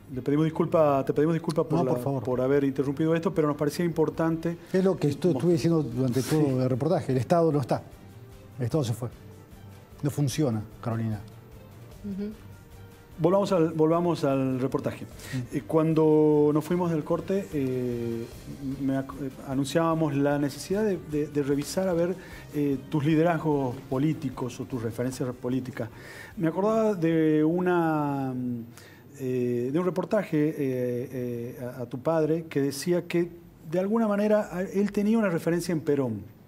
te pedimos disculpas por haber interrumpido esto, pero nos parecía importante... Es lo que estuve diciendo durante todo el reportaje. El Estado no está. El Estado se fue. No funciona, Carolina. Volvamos al reportaje. Cuando nos fuimos del corte, anunciábamos la necesidad de revisar a ver tus liderazgos políticos o tus referencias políticas. Me acordaba de un reportaje a tu padre que decía que de alguna manera él tenía una referencia en Perón.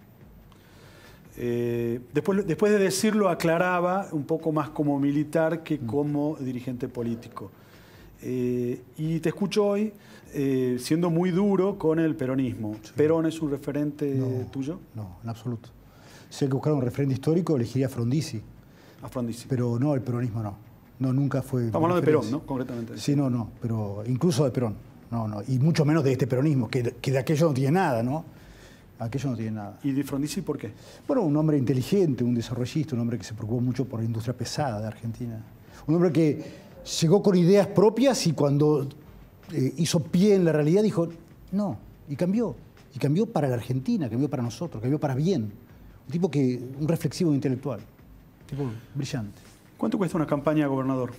Después de decirlo, aclaraba un poco más como militar que como dirigente político. Y te escucho hoy siendo muy duro con el peronismo. Sí. ¿Perón es un referente tuyo? No, en absoluto. Si hay que buscar un referente histórico, elegiría a Frondizi. A Frondizi. Pero no, el peronismo no. No, nunca fue... Estamos hablando de Perón, ¿no? Concretamente. Sí, no, pero incluso de Perón. No. Y mucho menos de este peronismo, que de aquello no tiene nada, ¿no? Aquello no tiene nada. ¿Y de Frondizi por qué? Bueno, un hombre inteligente, un desarrollista, un hombre que se preocupó mucho por la industria pesada de Argentina. Un hombre que llegó con ideas propias y cuando hizo pie en la realidad dijo, no, y cambió. Y cambió para la Argentina, cambió para nosotros, cambió para bien. Un reflexivo intelectual, un tipo brillante. ¿Cuánto cuesta una campaña de gobernador?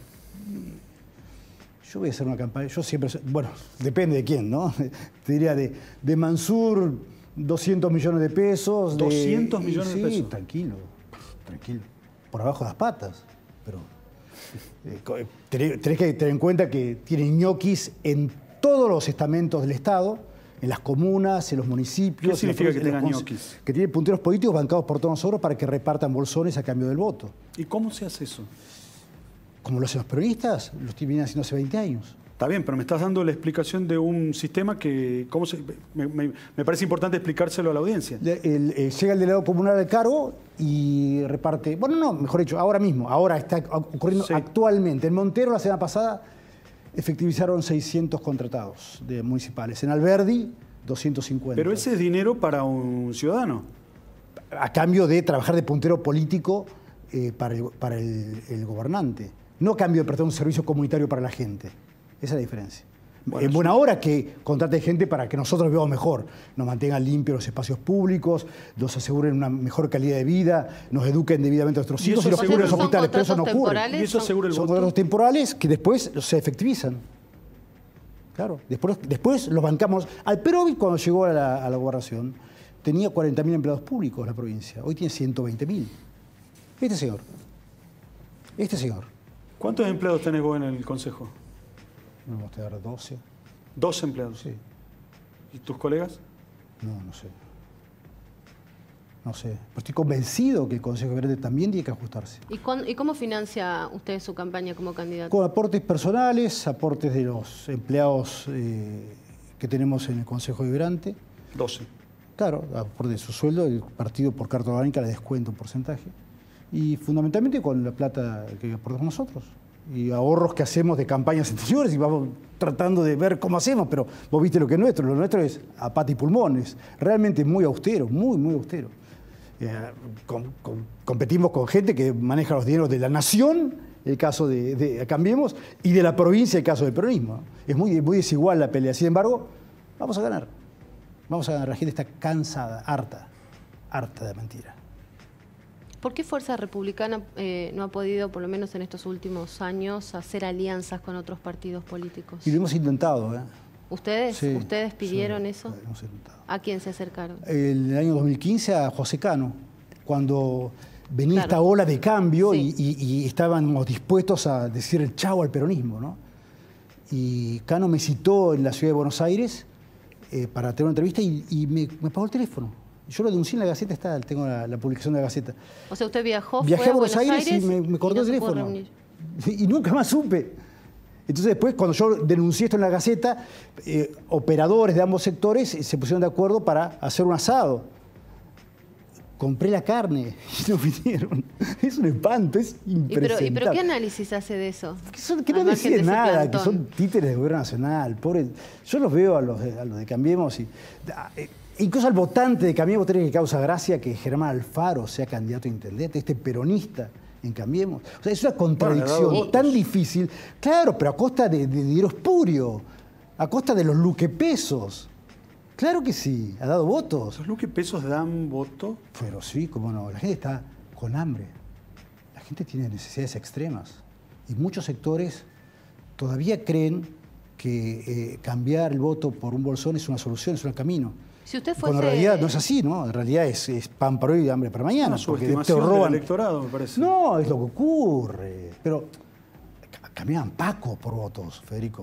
Yo voy a hacer una campaña, yo siempre, bueno, depende de quién, ¿no? Te diría de Mansur, 200 millones de pesos. ¿200 millones de pesos? Sí, tranquilo. Por abajo de las patas. Pero tenés que tener en cuenta que tienen ñoquis en todos los estamentos del Estado, en las comunas, en los municipios. ¿Qué significa que tengan ñoquis? Que tienen punteros políticos bancados por todos nosotros para que repartan bolsones a cambio del voto. ¿Y cómo se hace eso? Como lo hacen los peronistas, lo vienen haciendo hace 20 años. Está bien, pero me estás dando la explicación de un sistema que me parece importante explicárselo a la audiencia. Llega el delegado comunal al cargo y reparte... Bueno, no, mejor dicho, ahora está ocurriendo actualmente. En Montero, la semana pasada, efectivizaron 600 contratados de municipales. En Alberdi, 250. Pero ese es dinero para un ciudadano. A cambio de trabajar de puntero político para el gobernante. No a cambio de prestar un servicio comunitario para la gente. Esa es la diferencia. Bueno, en buena hora que contrate gente para que nosotros vivamos mejor, nos mantengan limpios los espacios públicos, nos aseguren una mejor calidad de vida, nos eduquen debidamente a nuestros hijos y los aseguren los hospitales. Pero eso no ocurre. ¿Y eso asegura el voto? Son contratos temporales que después se efectivizan. Claro, después los bancamos. Al Perovi, cuando llegó a la gobernación, tenía 40.000 empleados públicos la provincia. Hoy tiene 120.000. Este señor. ¿Cuántos empleados tenés vos en el Consejo? Vamos a dar 12. ¿12 empleados? Sí. ¿Y tus colegas? No sé. Pero estoy convencido que el Consejo Verde también tiene que ajustarse. ¿Y cómo financia usted su campaña como candidato? Con aportes personales, aportes de los empleados que tenemos en el Consejo Vibrante. 12. Claro, aporte de su sueldo, el partido por carta orgánica le descuenta un porcentaje. Y fundamentalmente con la plata que aportamos nosotros. Y ahorros que hacemos de campañas anteriores y vamos tratando de ver cómo hacemos, pero vos viste lo que es nuestro. Lo nuestro es a pata y pulmones, realmente muy austero, muy austero. Competimos con gente que maneja los dineros de la nación, el caso de Cambiemos, y de la provincia, el caso del peronismo. Es muy desigual la pelea. Sin embargo, vamos a ganar. La gente está cansada, harta de mentira. ¿Por qué Fuerza Republicana no ha podido, por lo menos en estos últimos años, hacer alianzas con otros partidos políticos? Y lo hemos intentado, ¿eh? ¿Ustedes? Sí, ¿Ustedes pidieron eso? Lo hemos intentado. ¿A quién se acercaron? En el año 2015 a José Cano, cuando venía esta ola de cambio y estábamos dispuestos a decir el chau al peronismo, ¿no? Y Cano me citó en la ciudad de Buenos Aires para tener una entrevista y me pagó el teléfono. Yo lo denuncié en la Gaceta, tengo la publicación de la Gaceta. O sea, usted viajé a Buenos Aires y me cortó el teléfono. Y nunca más supe. Entonces después, cuando yo denuncié esto en la Gaceta, operadores de ambos sectores se pusieron de acuerdo para hacer un asado. Compré la carne y no vinieron. Es un espanto, es impresionante. ¿Pero qué análisis hace de eso? Que no deciden nada, que son títeres del gobierno nacional. Pobre. Yo los veo a los de Cambiemos y... Incluso al votante de Cambiemos tenés que causa gracia que Germán Alfaro sea candidato a intendente, este peronista en Cambiemos. O sea, es una contradicción tan difícil. Claro, pero a costa de dinero espurio, a costa de los luquepesos. Claro que sí, ha dado votos. ¿Los luquepesos dan voto? Pero sí, cómo no. La gente está con hambre. La gente tiene necesidades extremas. Y muchos sectores todavía creen que cambiar el voto por un bolsón es una solución, es un camino. Si usted fuese... Cuando en realidad no es así, ¿no? En realidad es pan para hoy y hambre para mañana. Una subestimación del electorado, me parece. No, es lo que ocurre. Pero cambiaban Paco por votos, Federico.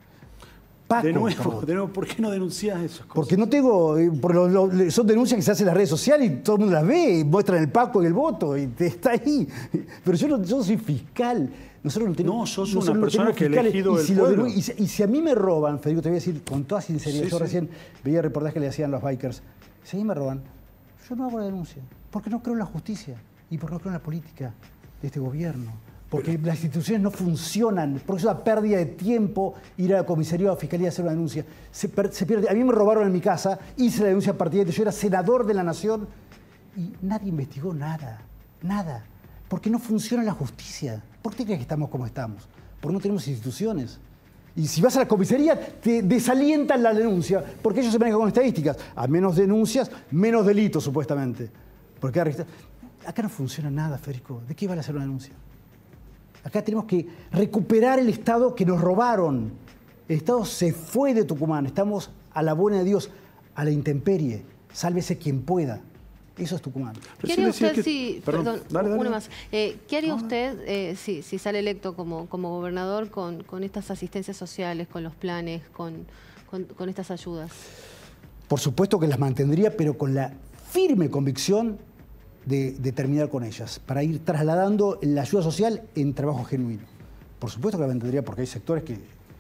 Paco, de nuevo, ¿por qué no denunciás esas cosas? Porque no tengo... son denuncias que se hacen en las redes sociales y todo el mundo las ve y muestran el Paco y el voto y está ahí. Pero yo soy fiscal. Nosotros no tenemos... No, sos una persona que ha elegido el pueblo. Y si a mí me roban, Federico, te voy a decir con toda sinceridad, yo recién veía el reportaje que le hacían los bikers. Si a mí me roban, yo no hago la denuncia. Porque no creo en la justicia y porque no creo en la política de este gobierno. Porque las instituciones no funcionan, porque es una pérdida de tiempo ir a la comisaría o a la fiscalía a hacer una denuncia. Se pierde. A mí me robaron en mi casa, hice la denuncia partidaria, yo era senador de la Nación y nadie investigó nada, nada. Porque no funciona la justicia. ¿Por qué crees que estamos como estamos? Porque no tenemos instituciones. Y si vas a la comisaría, te desalientan la denuncia, porque ellos se manejan con estadísticas. A menos denuncias, menos delitos, supuestamente. Porque acá no funciona nada, Federico. ¿De qué vale hacer una denuncia? Acá tenemos que recuperar el Estado que nos robaron. El Estado se fue de Tucumán. Estamos a la buena de Dios, a la intemperie. Sálvese quien pueda. Eso es Tucumán. ¿Qué haría usted si... Perdón, una más. ¿Qué haría usted si sale electo como gobernador con estas asistencias sociales, con los planes, con estas ayudas? Por supuesto que las mantendría, pero con la firme convicción de terminar con ellas, para ir trasladando la ayuda social en trabajo genuino. Por supuesto que la mantendría porque hay sectores que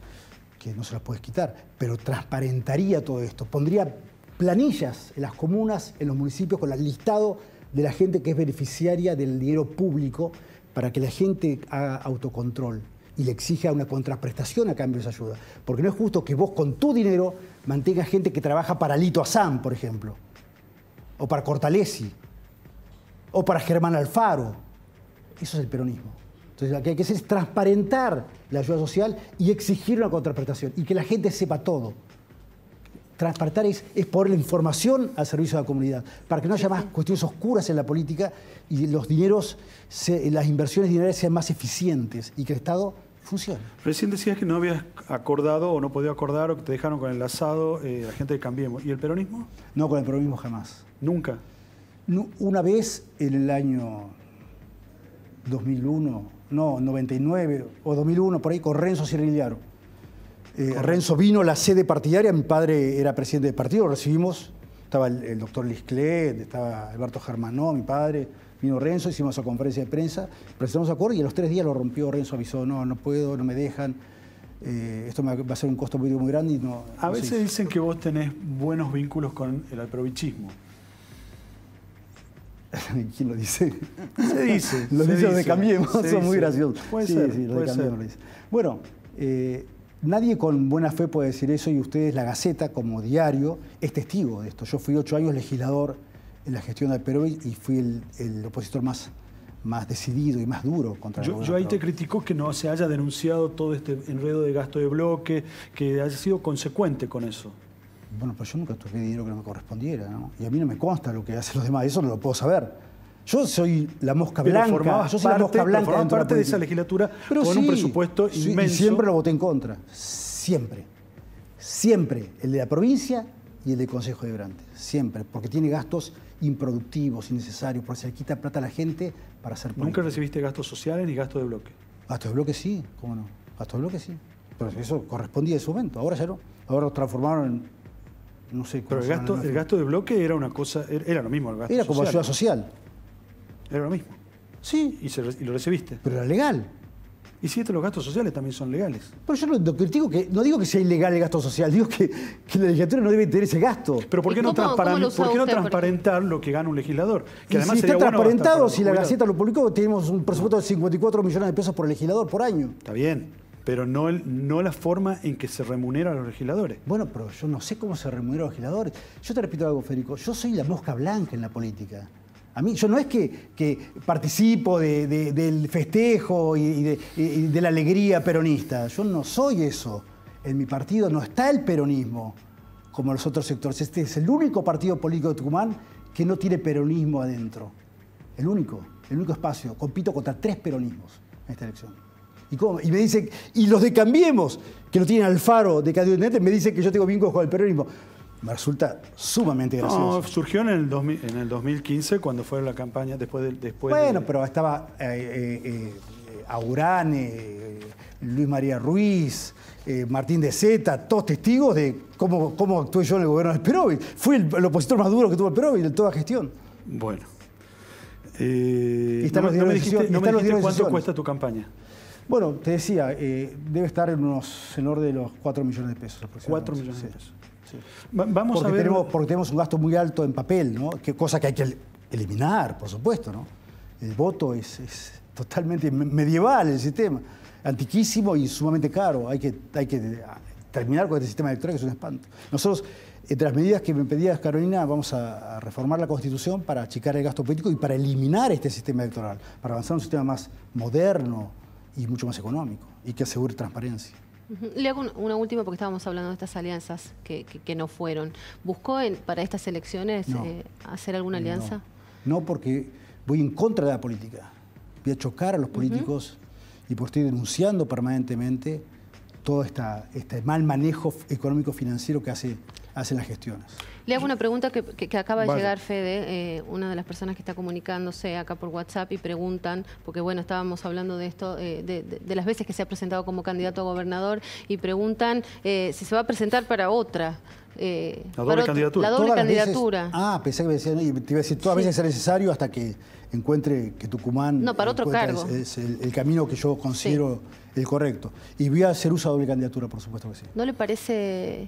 no se las puedes quitar, pero transparentaría todo esto, pondría planillas en las comunas, en los municipios, con el listado de la gente que es beneficiaria del dinero público para que la gente haga autocontrol y le exija una contraprestación a cambio de esa ayuda. Porque no es justo que vos con tu dinero mantengas gente que trabaja para Lito Azam, por ejemplo, o para Cortalesi, o para Germán Alfaro. Eso es el peronismo. Entonces lo que hay que hacer es transparentar la ayuda social y exigir una contraprestación y que la gente sepa todo. Transparentar es poner la información al servicio de la comunidad, para que no haya más cuestiones oscuras en la política y los dineros, las inversiones dinerarias sean más eficientes y que el Estado funcione. Recién decías que no habías acordado o no podías acordar o que te dejaron con el asado la gente de Cambiemos. ¿Y el peronismo? No, con el peronismo jamás. ¿Nunca? Una vez en el año 2001, no, 99 o 2001, por ahí, con Renzo Cirrigliaro. Renzo vino a la sede partidaria, mi padre era presidente del partido, lo recibimos, estaba el doctor Lisclet, estaba Alberto Germanó, mi padre, vino Renzo, hicimos esa conferencia de prensa, presentamos acuerdo y a los 3 días lo rompió Renzo, avisó, no puedo, no me dejan, esto va a ser un costo político muy grande y no... A veces dicen que vos tenés buenos vínculos con el alprovichismo. ¿Quién lo dice? Se dice. Los dice de Cambiemos, son muy graciosos. Puede ser, sí, los puede de Cambiemos lo dicen. Bueno, nadie con buena fe puede decir eso y ustedes, La Gaceta, como diario, es testigo de esto. Yo fui 8 años legislador en la gestión de Alperovich y fui el opositor más decidido y más duro contra el gobierno. Yo ahí te critico que no se haya denunciado todo este enredo de gasto de bloque, que haya sido consecuente con eso. Bueno, pero yo nunca toqué dinero que no me correspondiera, ¿no? Y a mí no me consta lo que hacen los demás, eso no lo puedo saber. Yo soy la mosca blanca, yo soy la mosca blanca formaba parte de esa legislatura con un presupuesto inmenso. Y siempre lo voté en contra, siempre. Siempre, el de la provincia y el del Consejo Deliberante, siempre, porque tiene gastos improductivos, innecesarios, porque se le quita plata a la gente para hacer política. ¿Nunca recibiste gastos sociales ni gastos de bloque? Gastos de bloque sí, ¿cómo no? Gastos de bloque sí, pero eso correspondía en su momento, ahora ya no. Ahora lo transformaron en... No sé cómo. Pero el gasto de bloque era una cosa, era lo mismo el gasto social. Era como ayuda social. Era lo mismo. Sí. Y lo recibiste. Pero era legal. Y si los gastos sociales también son legales. Pero yo no digo que sea ilegal el gasto social, digo que la legislatura no debe tener ese gasto. Pero ¿por qué no transparentar lo que gana un legislador? Que además si está transparentado, si la Gaceta lo publicó, tenemos un presupuesto de 54 millones de pesos por legislador por año. Está bien. Pero no la forma en que se remunera a los legisladores. Bueno, pero yo no sé cómo se remunera a los legisladores. Yo te repito algo, Federico, yo soy la mosca blanca en la política. A mí, yo no es que participo del festejo y de la alegría peronista. Yo no soy eso. En mi partido no está el peronismo como los otros sectores. Este es el único partido político de Tucumán que no tiene peronismo adentro. El único espacio. Compito contra 3 peronismos en esta elección. Y me dicen, y los de Cambiemos, que lo tienen Alfaro de candidato intendente, me dicen que yo tengo vínculos con el peronismo. Me resulta sumamente gracioso. No, surgió en el 2015, cuando fue la campaña, pero estaba Aurane, Luis María Ruiz, Martín de Zeta, todos testigos de cómo actué yo en el gobierno del Perovi. Fui el opositor más duro que tuvo el Perovi en toda gestión. Bueno. No me dijiste cuánto cuesta tu campaña. Bueno, te decía, debe estar en orden de los 4 millones de pesos. 4 millones de pesos. Sí. Vamos a ver... Porque tenemos un gasto muy alto en papel, ¿no? Cosa que hay que eliminar, por supuesto, ¿no? El voto es totalmente medieval el sistema, antiquísimo y sumamente caro. Hay que terminar con este sistema electoral que es un espanto. Nosotros, entre las medidas que me pedías, Carolina, vamos a reformar la Constitución para achicar el gasto político y para eliminar este sistema electoral, para avanzar a un sistema más moderno y mucho más económico y que asegure transparencia. Le hago una última porque estábamos hablando de estas alianzas que no fueron. ¿Buscó para estas elecciones hacer alguna alianza? No, porque voy en contra de la política. Voy a chocar a los políticos y por estoy denunciando permanentemente todo este mal manejo económico-financiero que hacen las gestiones. Le hago una pregunta que acaba de llegar, Fede, una de las personas que está comunicándose acá por WhatsApp y preguntan, porque bueno, estábamos hablando de esto, de las veces que se ha presentado como candidato a gobernador y preguntan si se va a presentar para otra. La doble candidatura. La doble candidatura. Pensé que me decían, te iba a decir, todas veces es necesario hasta que encuentre que Tucumán... No, para otro cargo. Es el camino que yo considero el correcto. Y voy a hacer uso de doble candidatura, por supuesto que sí. ¿No le parece...?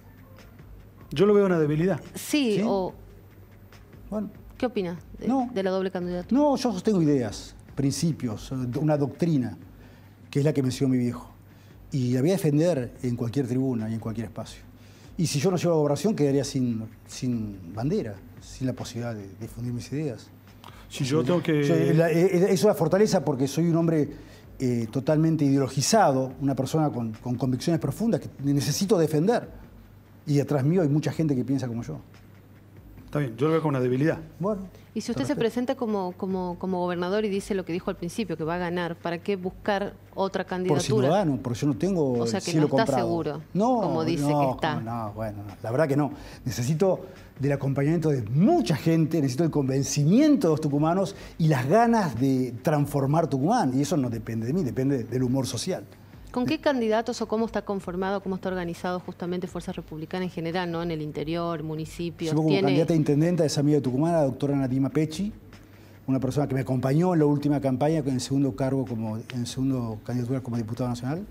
Yo lo veo una debilidad. Sí, o... Bueno. ¿Qué opina de la doble candidatura? No, yo sostengo ideas, principios, una doctrina, que es la que me enseñó mi viejo. Y la voy a defender en cualquier tribuna y en cualquier espacio. Y si yo no llevo a gobernación, quedaría sin bandera, sin la posibilidad de difundir mis ideas. Si yo tengo que... Es una fortaleza porque soy un hombre totalmente ideologizado, una persona con convicciones profundas que necesito defender. Y detrás mío hay mucha gente que piensa como yo. Está bien, yo lo veo como una debilidad. Bueno. Y si usted se presenta como gobernador y dice lo que dijo al principio, que va a ganar, ¿para qué buscar otra candidatura? Por ciudadano, porque yo no tengo o sea que cielo no está comprado. seguro, no, como dice que está. No, la verdad que no. Necesito del acompañamiento de mucha gente, necesito el convencimiento de los tucumanos y las ganas de transformar Tucumán. Y eso no depende de mí, depende del humor social. ¿Con qué candidatos o cómo está conformado, cómo está organizado justamente Fuerza Republicana en general, ¿no? En el interior, municipios? Yo como candidata a intendenta es amiga de Tucumán, la doctora Nadima Pecci, una persona que me acompañó en la última campaña en el segundo candidatura como diputada nacional.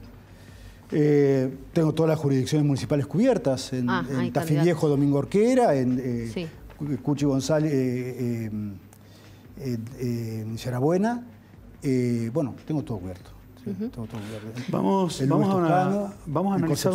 Tengo todas las jurisdicciones municipales cubiertas, en Tafí Viejo, Domingo Orquera, en Cuchi González, en Yarabuena. Bueno, tengo todo cubierto. Sí, Vamos a analizar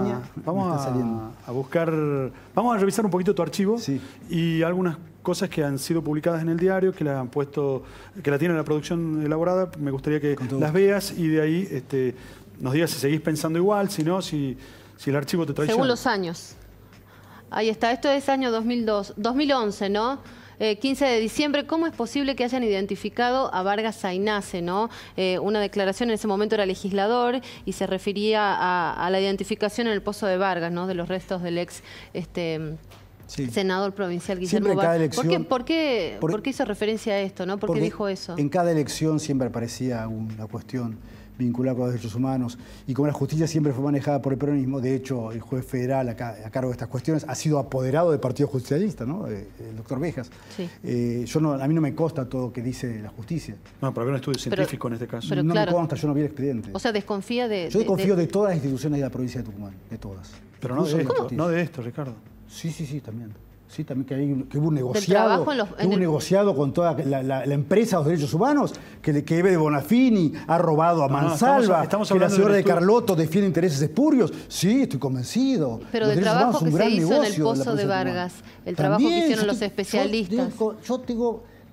vamos a revisar un poquito tu archivo y algunas cosas que han sido publicadas en el diario, que la han puesto, que la tiene la producción elaborada. Me gustaría que las veas y de ahí nos digas si seguís pensando igual, si no, si el archivo te traiciona. Según los años. Ahí está, esto es año 2011, ¿no? 15 de diciembre, ¿cómo es posible que hayan identificado a Vargas Zainace, ¿no? Una declaración, en ese momento era legislador y se refería a la identificación en el Pozo de Vargas, ¿no? De los restos del ex senador provincial Guillermo Vargas. ¿Por qué hizo referencia a esto, ¿no? ¿Por qué dijo eso? En cada elección siempre aparecía una cuestión vinculada con los derechos humanos y como la justicia siempre fue manejada por el peronismo, de hecho el juez federal a cargo de estas cuestiones ha sido apoderado del Partido Justicialista, ¿no? El doctor Bejas. Sí. A mí no me consta todo lo que dice la justicia. No, pero había un estudio científico en este caso. No me consta, yo no vi el expediente. O sea, desconfía de... Yo desconfío de todas las instituciones de la provincia de Tucumán, de todas. Pero no de esto, Ricardo. Sí, también. Sí, también que hubo un negociado, con toda la empresa de los derechos humanos, que Eve de Bonafini ha robado a Mansalva, que la señora de Carlotto defiende intereses espurios. Sí, estoy convencido. Pero del trabajo que se hizo en el Pozo de Vargas, el trabajo que hicieron los especialistas. Yo tengo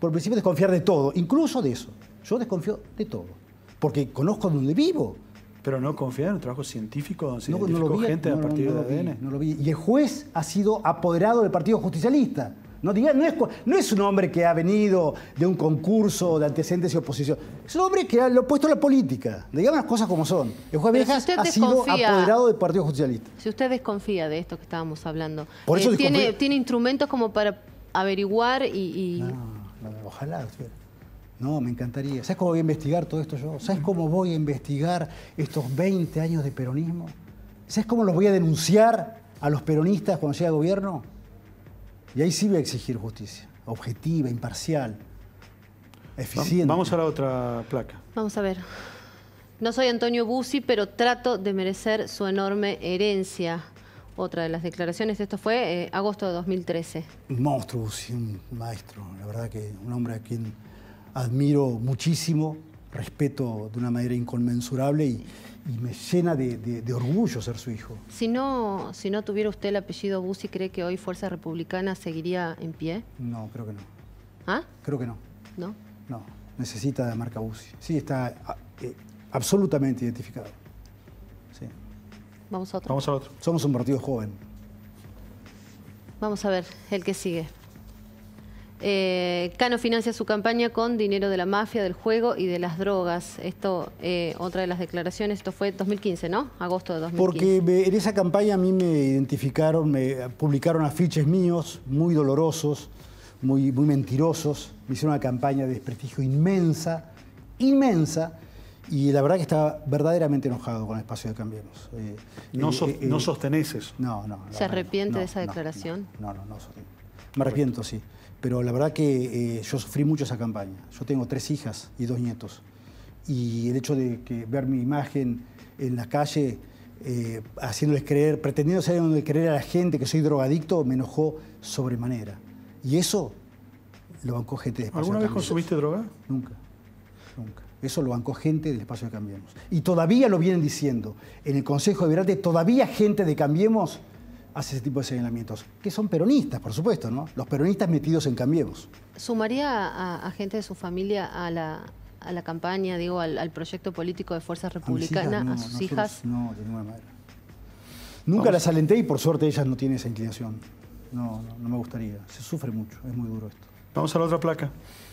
por principio desconfiar de todo, incluso de eso. Yo desconfío de todo, porque conozco donde vivo. Pero no confía en el trabajo científico donde se No identificó lo vi, gente a partir de ADN. No lo vi. Y el juez ha sido apoderado del Partido Justicialista. No es un hombre que ha venido de un concurso de antecedentes y oposición. Es un hombre que lo ha puesto a la política. Digamos las cosas como son. El juez Viejas ha sido apoderado del Partido Justicialista. Si usted desconfía de esto que estábamos hablando, Por eso ¿tiene instrumentos como para averiguar y...? No, ojalá. No, me encantaría. ¿Sabes cómo voy a investigar todo esto yo? ¿Sabes cómo voy a investigar estos 20 años de peronismo? ¿Sabes cómo los voy a denunciar a los peronistas cuando llegue al gobierno? Y ahí sí voy a exigir justicia, objetiva, imparcial, eficiente. Vamos a la otra placa. Vamos a ver. No soy Antonio Bussi, pero trato de merecer su enorme herencia. Otra de las declaraciones, esto fue agosto de 2013. Un monstruo, Bussi, un maestro. La verdad que un hombre a quien admiro muchísimo, respeto de una manera inconmensurable y me llena de orgullo ser su hijo. Si no tuviera usted el apellido Bussi, ¿cree que hoy Fuerza Republicana seguiría en pie? No, creo que no. ¿Ah? Creo que no. ¿No? No, necesita la marca Bussi. Sí, está absolutamente identificado. Sí. Vamos a otro. Vamos a otro. Somos un partido joven. Vamos a ver, el que sigue. Cano financia su campaña con dinero de la mafia, del juego y de las drogas. Esto, otra de las declaraciones, esto fue 2015, ¿no? Agosto de 2015. Porque en esa campaña a mí me identificaron, me publicaron afiches míos muy dolorosos, muy mentirosos. Me hicieron una campaña de desprestigio inmensa, inmensa. Y la verdad que estaba verdaderamente enojado con el espacio de Cambiemos. No sostenés eso. No. ¿Se arrepiente de esa declaración? No. Me arrepiento, sí. Pero la verdad que yo sufrí mucho esa campaña. Yo tengo 3 hijas y 2 nietos. Y el hecho de ver mi imagen en la calle, haciéndoles creer, pretendiendo hacerles creer a la gente que soy drogadicto, me enojó sobremanera. Y eso lo bancó gente de Espacio ¿Alguna de vez Cambiemos. consumiste droga? Nunca. Eso lo bancó gente del Espacio de Cambiemos. Y todavía lo vienen diciendo. En el Consejo Deliberante todavía gente de Cambiemos hace ese tipo de señalamientos, que son peronistas, por supuesto, ¿no? Los peronistas metidos en Cambiemos. ¿Sumaría a gente de su familia a la campaña, digo, al proyecto político de Fuerza Republicana, a sus hijas? No, de ninguna manera. Nunca las alenté y por suerte ellas no tienen esa inclinación. No me gustaría. Se sufre mucho, es muy duro esto. Vamos a la otra placa.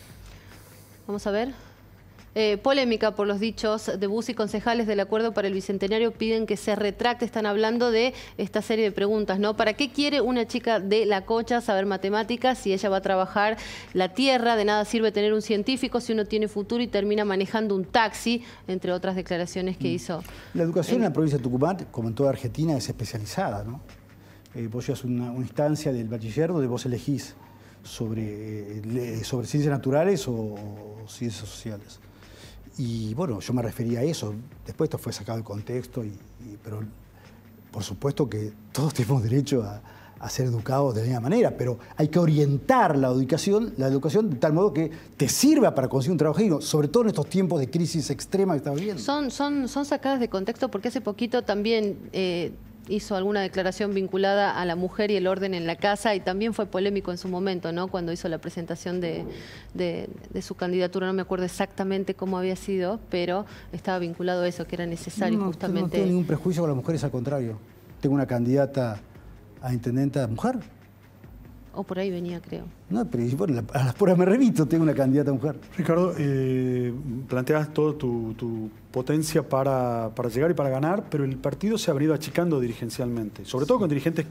Vamos a ver. Polémica por los dichos de Bussi. Concejales del Acuerdo para el Bicentenario piden que se retracte. Están hablando de esta serie de preguntas, ¿no? ¿Para qué quiere una chica de La Cocha saber matemáticas si ella va a trabajar la tierra? De nada sirve tener un científico si uno tiene futuro y termina manejando un taxi, entre otras declaraciones que hizo. La educación en la provincia de Tucumán, como en toda Argentina, es especializada, ¿no? Vos llevas una instancia del bachiller donde vos elegís sobre ciencias naturales o ciencias sociales. Y bueno, yo me refería a eso. Después esto fue sacado del contexto, pero por supuesto que todos tenemos derecho a ser educados de la misma manera, pero hay que orientar la educación de tal modo que te sirva para conseguir un trabajo digno, sobre todo en estos tiempos de crisis extrema que estamos viviendo. Son sacadas de contexto porque hace poquito también hizo alguna declaración vinculada a la mujer y el orden en la casa y también fue polémico en su momento, ¿no? Cuando hizo la presentación de su candidatura, no me acuerdo exactamente cómo había sido, pero estaba vinculado a eso, que era necesario justamente. No tengo ningún prejuicio con las mujeres, al contrario. Tengo una candidata a intendenta mujer. O por ahí venía, creo. No, pero bueno, a las puras me remito, tengo una candidata mujer. Ricardo, planteas toda tu potencia para llegar y para ganar, pero el partido se ha venido achicando dirigencialmente, sobre todo con dirigentes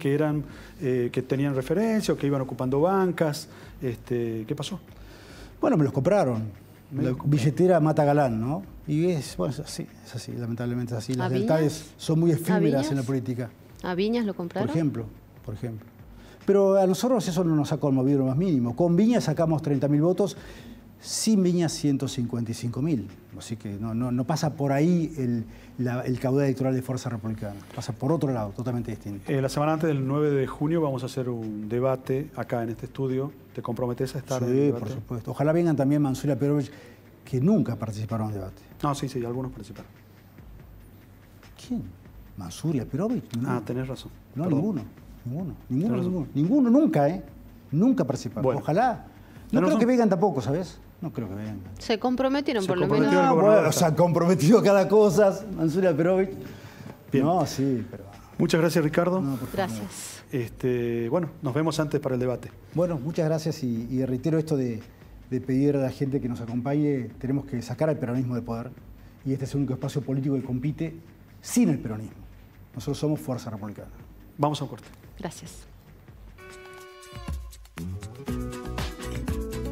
que tenían referencia o que iban ocupando bancas. ¿Qué pasó? Bueno, me los compraron. La billetera mata galán, ¿no? Y es así, lamentablemente es así. Las lealtades son muy efímeras en la política. ¿A Viñas lo compraron? Por ejemplo. Pero a nosotros eso no nos ha conmovido lo más mínimo. Con Viñas sacamos 30.000 votos, sin Viñas 155.000. Así que no pasa por ahí el caudal electoral de Fuerza Republicana. Pasa por otro lado, totalmente distinto. La semana antes del 9 de junio vamos a hacer un debate acá en este estudio. ¿Te comprometes a estar en el debate? Sí, por supuesto. Ojalá vengan también Mansuela Perovich, que nunca participaron en el debate. No, sí, algunos participaron. ¿Quién? ¿Mansuria Perovich? No. Tenés razón. No, ninguno, nunca, ¿eh? Nunca participaron. Bueno. Ojalá No creo que vengan tampoco, ¿sabes? No creo que vengan. Se comprometieron, por lo comprometió menos. el No, gobernador. bueno, o sea, comprometido cada cosa, Mansuria Perovich. Bien. No, sí, pero... Muchas gracias, Ricardo. No, por favor. Gracias. Bueno, nos vemos antes para el debate. Bueno, muchas gracias y reitero esto de pedir a la gente que nos acompañe. Tenemos que sacar al peronismo de poder y este es el único espacio político que compite sin el peronismo. Nosotros somos Fuerza Republicana. Vamos a un corte. Gracias.